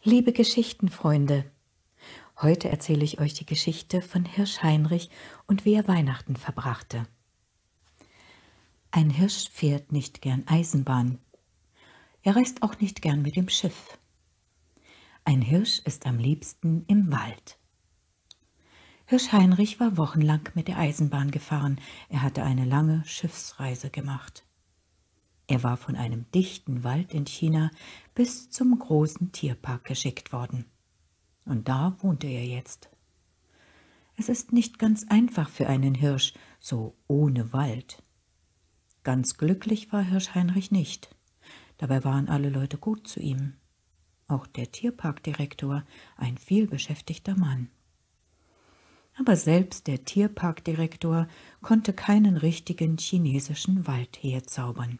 Liebe Geschichtenfreunde, heute erzähle ich euch die Geschichte von Hirsch Heinrich und wie er Weihnachten verbrachte. Ein Hirsch fährt nicht gern Eisenbahn. Er reist auch nicht gern mit dem Schiff. Ein Hirsch ist am liebsten im Wald. Hirsch Heinrich war wochenlang mit der Eisenbahn gefahren. Er hatte eine lange Schiffsreise gemacht. Er war von einem dichten Wald in China bis zum großen Tierpark geschickt worden. Und da wohnte er jetzt. Es ist nicht ganz einfach für einen Hirsch, so ohne Wald. Ganz glücklich war Hirsch Heinrich nicht. Dabei waren alle Leute gut zu ihm. Auch der Tierparkdirektor, ein vielbeschäftigter Mann. Aber selbst der Tierparkdirektor konnte keinen richtigen chinesischen Wald herzaubern.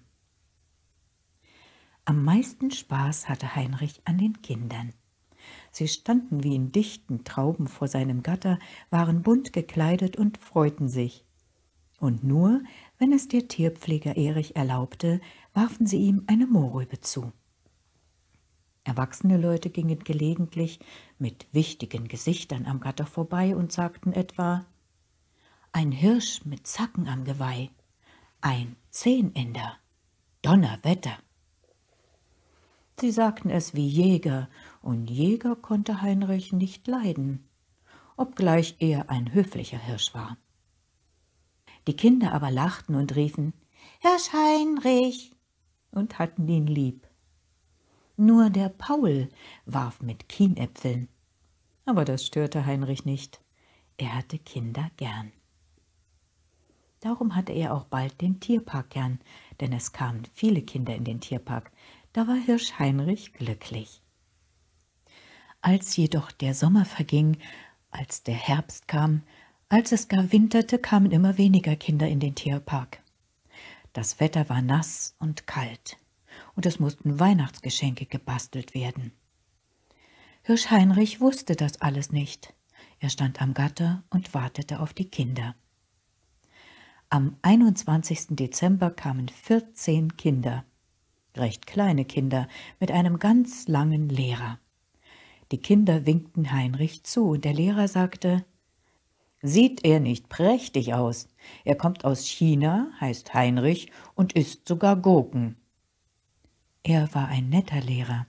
Am meisten Spaß hatte Heinrich an den Kindern. Sie standen wie in dichten Trauben vor seinem Gatter, waren bunt gekleidet und freuten sich. Und nur, wenn es der Tierpfleger Erich erlaubte, warfen sie ihm eine Mohrrübe zu. Erwachsene Leute gingen gelegentlich mit wichtigen Gesichtern am Gatter vorbei und sagten etwa: »Ein Hirsch mit Zacken am Geweih, ein Zehnender, Donnerwetter!« Sie sagten es wie Jäger, und Jäger konnte Heinrich nicht leiden, obgleich er ein höflicher Hirsch war. Die Kinder aber lachten und riefen »Hirsch Heinrich« und hatten ihn lieb. Nur der Paul warf mit Kienäpfeln, aber das störte Heinrich nicht. Er hatte Kinder gern. Darum hatte er auch bald den Tierpark gern, denn es kamen viele Kinder in den Tierpark. Da war Hirsch Heinrich glücklich. Als jedoch der Sommer verging, als der Herbst kam, als es gar winterte, kamen immer weniger Kinder in den Tierpark. Das Wetter war nass und kalt, und es mussten Weihnachtsgeschenke gebastelt werden. Hirsch Heinrich wusste das alles nicht. Er stand am Gatter und wartete auf die Kinder. Am 21. Dezember kamen 14 Kinder, recht kleine Kinder, mit einem ganz langen Lehrer. Die Kinder winkten Heinrich zu, und der Lehrer sagte: »Sieht er nicht prächtig aus? Er kommt aus China, heißt Heinrich und isst sogar Gurken.« Er war ein netter Lehrer.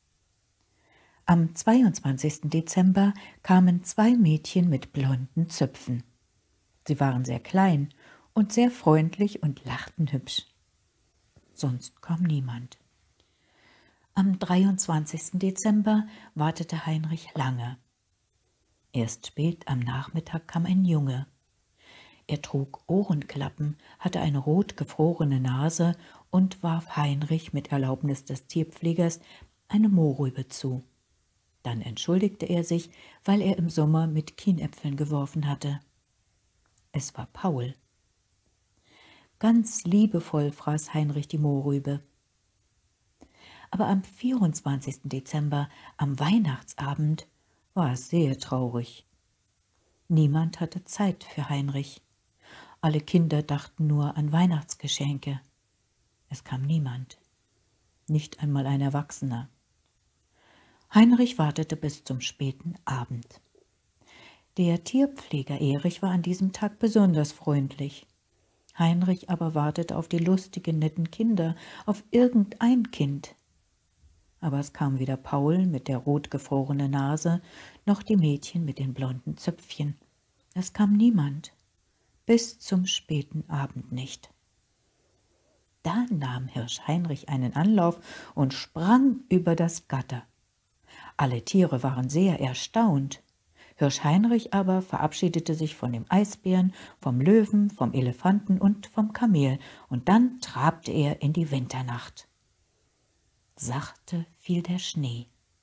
Am 22. Dezember kamen 2 Mädchen mit blonden Zöpfen. Sie waren sehr klein und sehr freundlich und lachten hübsch. Sonst kam niemand. Am 23. Dezember wartete Heinrich lange. Erst spät am Nachmittag kam ein Junge. Er trug Ohrenklappen, hatte eine rot gefrorene Nase und warf Heinrich mit Erlaubnis des Tierpflegers eine Mohrrübe zu. Dann entschuldigte er sich, weil er im Sommer mit Kienäpfeln geworfen hatte. Es war Paul. Ganz liebevoll fraß Heinrich die Mohrrübe. Aber am 24. Dezember, am Weihnachtsabend, war es sehr traurig. Niemand hatte Zeit für Heinrich. Alle Kinder dachten nur an Weihnachtsgeschenke. Es kam niemand, nicht einmal ein Erwachsener. Heinrich wartete bis zum späten Abend. Der Tierpfleger Erich war an diesem Tag besonders freundlich. Heinrich aber wartete auf die lustigen, netten Kinder, auf irgendein Kind. Aber es kam weder Paul mit der rotgefrorenen Nase, noch die Mädchen mit den blonden Zöpfchen. Es kam niemand, bis zum späten Abend nicht. Da nahm Hirsch Heinrich einen Anlauf und sprang über das Gatter. Alle Tiere waren sehr erstaunt. Hirsch Heinrich aber verabschiedete sich von dem Eisbären, vom Löwen, vom Elefanten und vom Kamel, und dann trabte er in die Winternacht. Sachte fiel der Schnee.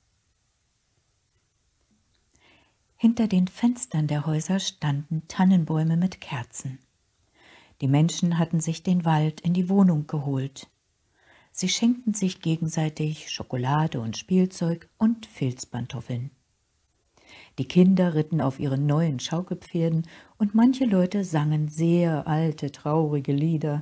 Hinter den Fenstern der Häuser standen Tannenbäume mit Kerzen. Die Menschen hatten sich den Wald in die Wohnung geholt. Sie schenkten sich gegenseitig Schokolade und Spielzeug und Filzpantoffeln. Die Kinder ritten auf ihren neuen Schaukelpferden und manche Leute sangen sehr alte, traurige Lieder.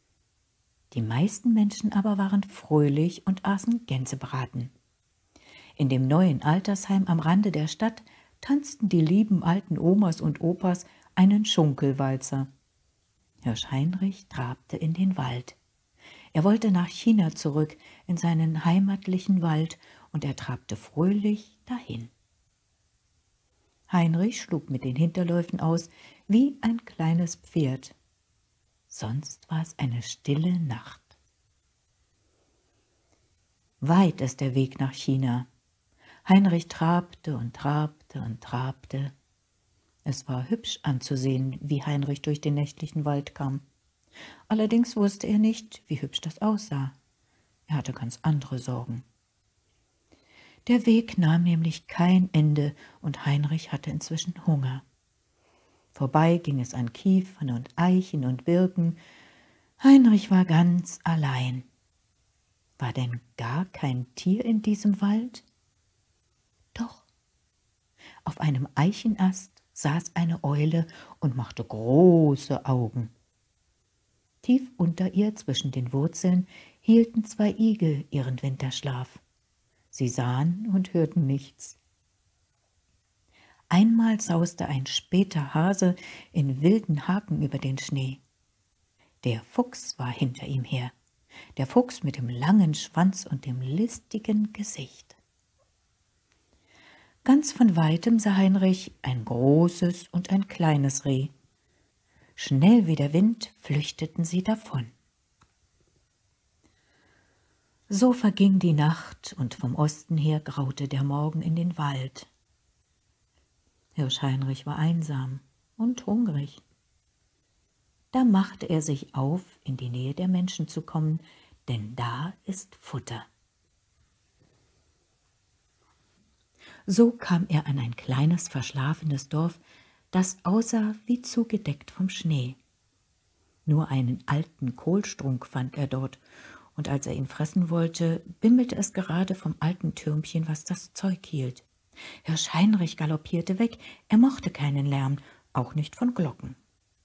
Die meisten Menschen aber waren fröhlich und aßen Gänsebraten. In dem neuen Altersheim am Rande der Stadt tanzten die lieben alten Omas und Opas einen Schunkelwalzer. Hirsch Heinrich trabte in den Wald. Er wollte nach China zurück, in seinen heimatlichen Wald, und er trabte fröhlich dahin. Heinrich schlug mit den Hinterläufen aus wie ein kleines Pferd. Sonst war es eine stille Nacht. Weit ist der Weg nach China. Heinrich trabte und trabte und trabte. Es war hübsch anzusehen, wie Heinrich durch den nächtlichen Wald kam. Allerdings wusste er nicht, wie hübsch das aussah. Er hatte ganz andere Sorgen. Der Weg nahm nämlich kein Ende und Heinrich hatte inzwischen Hunger. Vorbei ging es an Kiefern und Eichen und Birken. Heinrich war ganz allein. War denn gar kein Tier in diesem Wald? Doch. Auf einem Eichenast saß eine Eule und machte große Augen. Tief unter ihr zwischen den Wurzeln hielten zwei Igel ihren Winterschlaf. Sie sahen und hörten nichts. Einmal sauste ein später Hase in wilden Haken über den Schnee. Der Fuchs war hinter ihm her, der Fuchs mit dem langen Schwanz und dem listigen Gesicht. Ganz von weitem sah Heinrich ein großes und ein kleines Reh. Schnell wie der Wind flüchteten sie davon. So verging die Nacht, und vom Osten her graute der Morgen in den Wald. Hirsch Heinrich war einsam und hungrig. Da machte er sich auf, in die Nähe der Menschen zu kommen, denn da ist Futter. So kam er an ein kleines, verschlafenes Dorf, das aussah wie zugedeckt vom Schnee. Nur einen alten Kohlstrunk fand er dort, und als er ihn fressen wollte, bimmelte es gerade vom alten Türmchen, was das Zeug hielt. Hirsch Heinrich galoppierte weg, er mochte keinen Lärm, auch nicht von Glocken.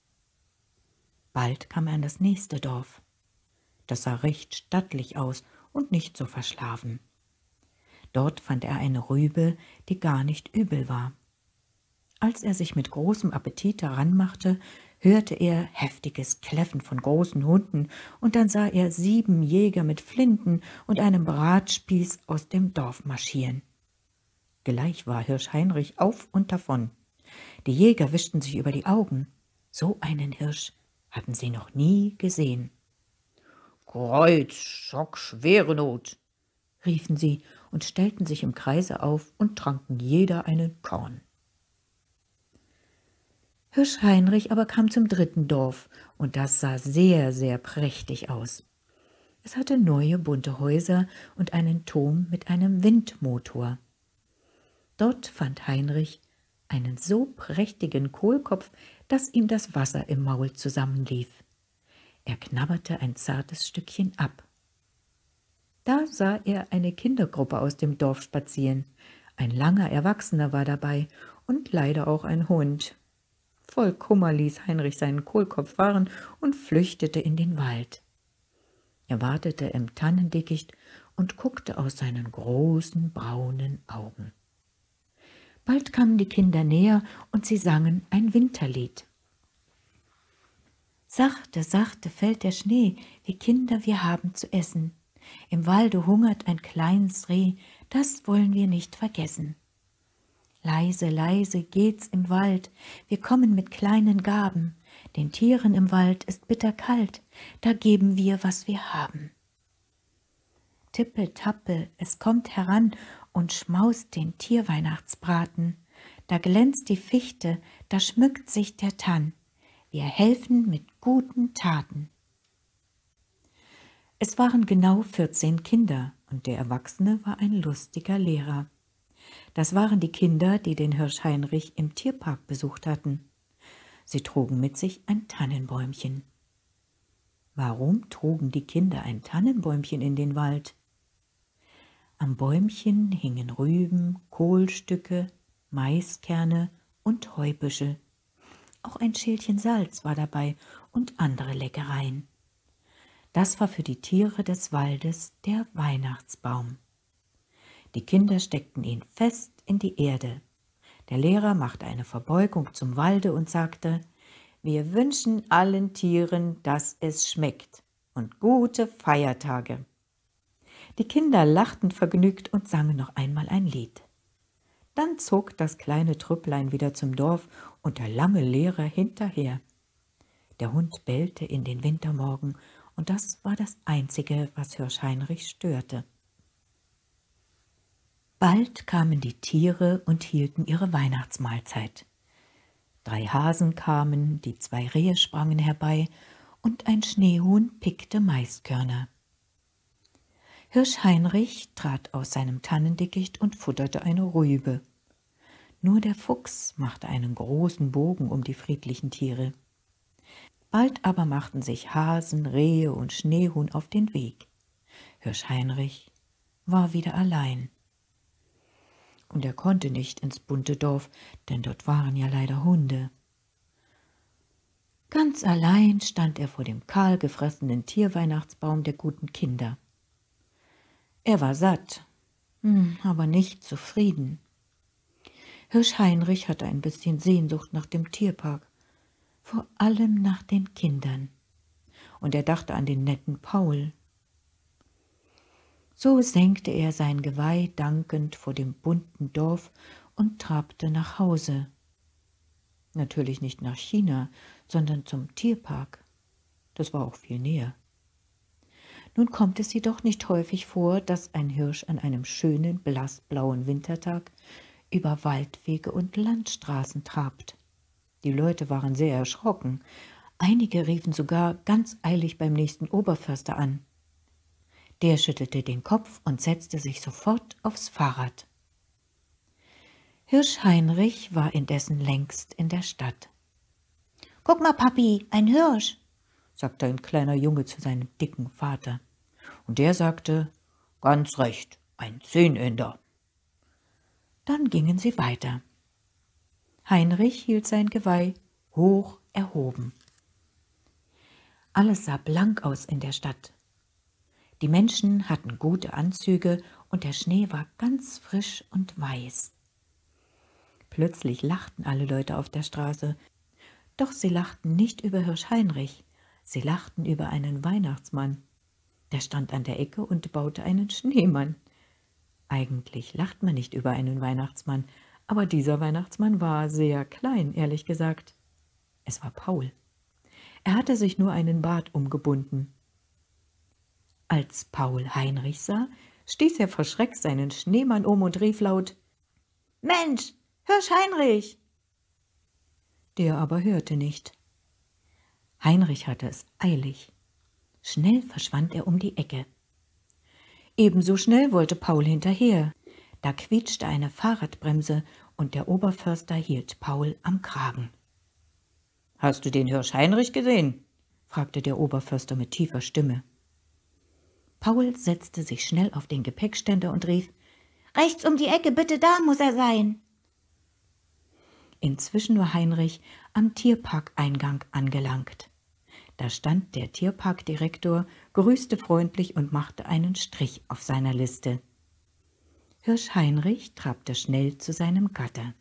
Bald kam er an das nächste Dorf. Das sah recht stattlich aus und nicht so verschlafen. Dort fand er eine Rübe, die gar nicht übel war. Als er sich mit großem Appetit daran machte, hörte er heftiges Kläffen von großen Hunden, und dann sah er 7 Jäger mit Flinten und einem Bratspieß aus dem Dorf marschieren. Gleich war Hirsch Heinrich auf und davon. Die Jäger wischten sich über die Augen. So einen Hirsch hatten sie noch nie gesehen. »Kreuz, Schock, schwere Not«, riefen sie und stellten sich im Kreise auf und tranken jeder einen Korn. Hirsch Heinrich aber kam zum 3. Dorf, und das sah sehr, sehr prächtig aus. Es hatte neue bunte Häuser und einen Turm mit einem Windmotor. Dort fand Heinrich einen so prächtigen Kohlkopf, dass ihm das Wasser im Maul zusammenlief. Er knabberte ein zartes Stückchen ab. Da sah er eine Kindergruppe aus dem Dorf spazieren. Ein langer Erwachsener war dabei und leider auch ein Hund. Voll Kummer ließ Heinrich seinen Kohlkopf fahren und flüchtete in den Wald. Er wartete im Tannendickicht und guckte aus seinen großen braunen Augen. Bald kamen die Kinder näher und sie sangen ein Winterlied. Sachte, sachte fällt der Schnee, wie Kinder wir haben zu essen. Im Walde hungert ein kleines Reh, das wollen wir nicht vergessen. Leise, leise geht's im Wald, wir kommen mit kleinen Gaben. Den Tieren im Wald ist bitterkalt, da geben wir, was wir haben. Tippe, tappe, es kommt heran und schmaust den Tierweihnachtsbraten. Da glänzt die Fichte, da schmückt sich der Tann. Wir helfen mit guten Taten. Es waren genau 14 Kinder, und der Erwachsene war ein lustiger Lehrer. Das waren die Kinder, die den Hirsch Heinrich im Tierpark besucht hatten. Sie trugen mit sich ein Tannenbäumchen. Warum trugen die Kinder ein Tannenbäumchen in den Wald? Am Bäumchen hingen Rüben, Kohlstücke, Maiskerne und Heubüschel. Auch ein Schälchen Salz war dabei und andere Leckereien. Das war für die Tiere des Waldes der Weihnachtsbaum. Die Kinder steckten ihn fest in die Erde. Der Lehrer machte eine Verbeugung zum Walde und sagte: Wir wünschen allen Tieren, dass es schmeckt, und gute Feiertage. Die Kinder lachten vergnügt und sangen noch einmal ein Lied. Dann zog das kleine Trüpplein wieder zum Dorf und der lange Lehrer hinterher. Der Hund bellte in den Wintermorgen, und das war das Einzige, was Hirsch Heinrich störte. Bald kamen die Tiere und hielten ihre Weihnachtsmahlzeit. 3 Hasen kamen, die 2 Rehe sprangen herbei, und ein Schneehuhn pickte Maiskörner. Hirsch Heinrich trat aus seinem Tannendickicht und futterte eine Rübe. Nur der Fuchs machte einen großen Bogen um die friedlichen Tiere. Bald aber machten sich Hasen, Rehe und Schneehuhn auf den Weg. Hirsch Heinrich war wieder allein. Und er konnte nicht ins bunte Dorf, denn dort waren ja leider Hunde. Ganz allein stand er vor dem kahl gefressenen Tierweihnachtsbaum der guten Kinder. Er war satt, aber nicht zufrieden. Hirsch Heinrich hatte ein bisschen Sehnsucht nach dem Tierpark, vor allem nach den Kindern. Und er dachte an den netten Paul. So senkte er sein Geweih dankend vor dem bunten Dorf und trabte nach Hause. Natürlich nicht nach China, sondern zum Tierpark. Das war auch viel näher. Nun kommt es jedoch nicht häufig vor, dass ein Hirsch an einem schönen, blassblauen Wintertag über Waldwege und Landstraßen trabt. Die Leute waren sehr erschrocken. Einige riefen sogar ganz eilig beim nächsten Oberförster an. Der schüttelte den Kopf und setzte sich sofort aufs Fahrrad. Hirsch Heinrich war indessen längst in der Stadt. »Guck mal, Papi, ein Hirsch«, sagte ein kleiner Junge zu seinem dicken Vater. Und der sagte: »Ganz recht, ein Zehnender.« Dann gingen sie weiter. Heinrich hielt sein Geweih hoch erhoben. Alles sah blank aus in der Stadt. Die Menschen hatten gute Anzüge und der Schnee war ganz frisch und weiß. Plötzlich lachten alle Leute auf der Straße, doch sie lachten nicht über Hirsch Heinrich, sie lachten über einen Weihnachtsmann. Der stand an der Ecke und baute einen Schneemann. Eigentlich lacht man nicht über einen Weihnachtsmann, aber dieser Weihnachtsmann war sehr klein, ehrlich gesagt. Es war Paul. Er hatte sich nur einen Bart umgebunden. Als Paul Heinrich sah, stieß er vor Schreck seinen Schneemann um und rief laut: »Mensch, Hirsch Heinrich!« Der aber hörte nicht. Heinrich hatte es eilig. Schnell verschwand er um die Ecke. Ebenso schnell wollte Paul hinterher. Da quietschte eine Fahrradbremse und der Oberförster hielt Paul am Kragen. »Hast du den Hirsch Heinrich gesehen?« fragte der Oberförster mit tiefer Stimme. Paul setzte sich schnell auf den Gepäckständer und rief: »Rechts um die Ecke, bitte, da muss er sein!« Inzwischen war Heinrich am Tierparkeingang angelangt. Da stand der Tierparkdirektor, grüßte freundlich und machte einen Strich auf seiner Liste. Hirsch Heinrich trabte schnell zu seinem Gatter.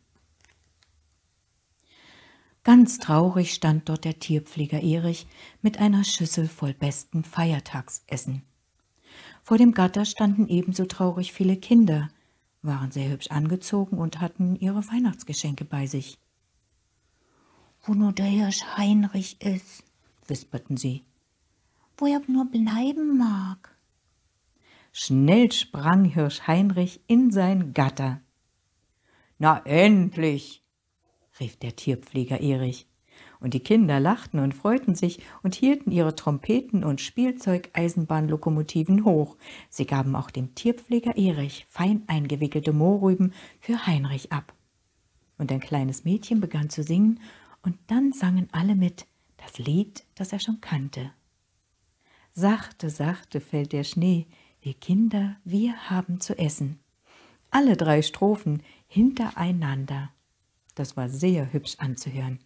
Ganz traurig stand dort der Tierpfleger Erich mit einer Schüssel voll besten Feiertagsessen. Vor dem Gatter standen ebenso traurig viele Kinder, waren sehr hübsch angezogen und hatten ihre Weihnachtsgeschenke bei sich. »Wo nur der Hirsch Heinrich ist«, wisperten sie. »Wo er nur bleiben mag.« Schnell sprang Hirsch Heinrich in sein Gatter. »Na endlich«, rief der Tierpfleger Erich. Und die Kinder lachten und freuten sich und hielten ihre Trompeten und Spielzeugeisenbahnlokomotiven hoch. Sie gaben auch dem Tierpfleger Erich fein eingewickelte Mohrrüben für Heinrich ab. Und ein kleines Mädchen begann zu singen, und dann sangen alle mit, das Lied, das er schon kannte. Sachte, sachte fällt der Schnee, wir Kinder, wir haben zu essen. Alle 3 Strophen hintereinander. Das war sehr hübsch anzuhören.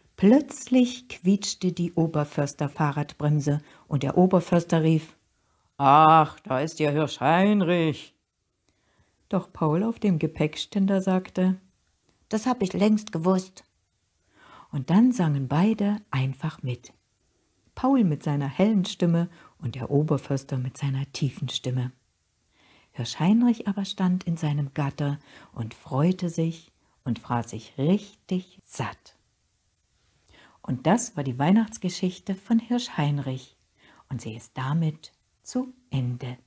Plötzlich quietschte die Oberförster-Fahrradbremse und der Oberförster rief: »Ach, da ist ja Hirsch Heinrich.« Doch Paul auf dem Gepäckständer sagte, »Das hab ich längst gewusst.« Und dann sangen beide einfach mit. Paul mit seiner hellen Stimme und der Oberförster mit seiner tiefen Stimme. Hirsch Heinrich aber stand in seinem Gatter und freute sich und fraß sich richtig satt. Und das war die Weihnachtsgeschichte von Hirsch Heinrich und sie ist damit zu Ende.